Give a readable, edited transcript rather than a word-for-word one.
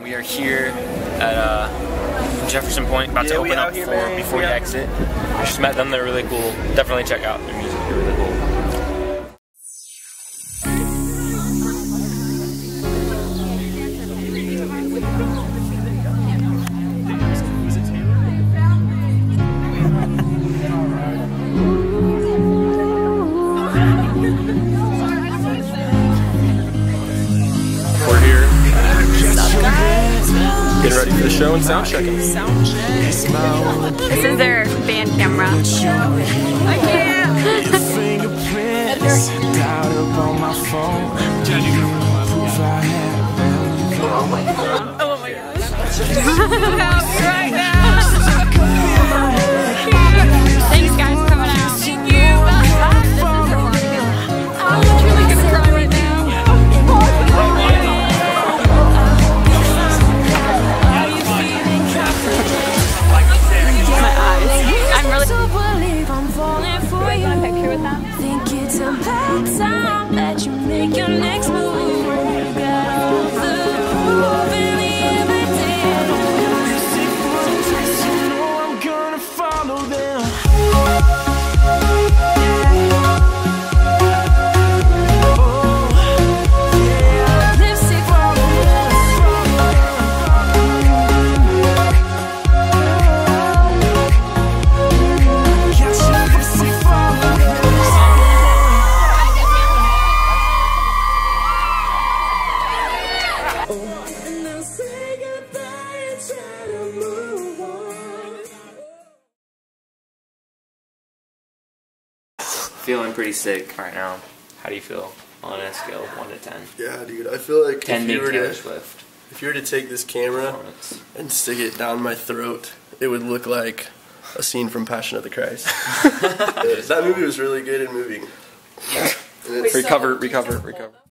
We are here at Jefferson Point, about to open up for Before You Exit. I just met them, they're really cool. Definitely check out their music, they're really cool. We're here. Getting ready for the show and sound checking. This is their band camera. I can't. Oh my gosh. Right now. Thanks guys for coming out. Thank you. I'm truly gonna cry right now. My eyes. I'm really a picture with them. Think it's about time that you make your next move. You got all the proof in the everyday. You know I'm gonna follow them. Feeling pretty sick right now. How do you feel on a scale of 1 to 10? Yeah, dude, I feel like 10 if you were to take this camera and stick it down my throat, it would look like a scene from Passion of the Christ. That movie was really good and moving. Recover.